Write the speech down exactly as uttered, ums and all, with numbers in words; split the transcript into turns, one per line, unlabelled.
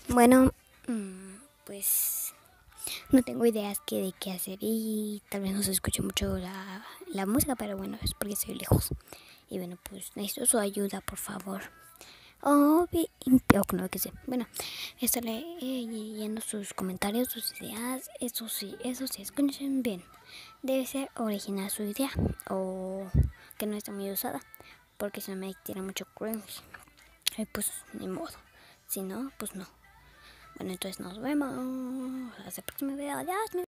Bueno, mm, pues no tengo ideas que de qué hacer y tal vez no se escuche mucho la, la música, pero bueno, es porque estoy lejos. Y bueno, pues necesito su ayuda, por favor. Oh, vi- o no, que sé. Bueno, estaré eh, leyendo sus comentarios, sus ideas. Eso sí, eso sí, escuchen bien. Debe ser original su idea o que no esté muy usada, porque si no me tiene mucho cringe. Y pues ni modo. Si no, pues no. Bueno, entonces nos vemos. Hasta el próximo video. Adiós.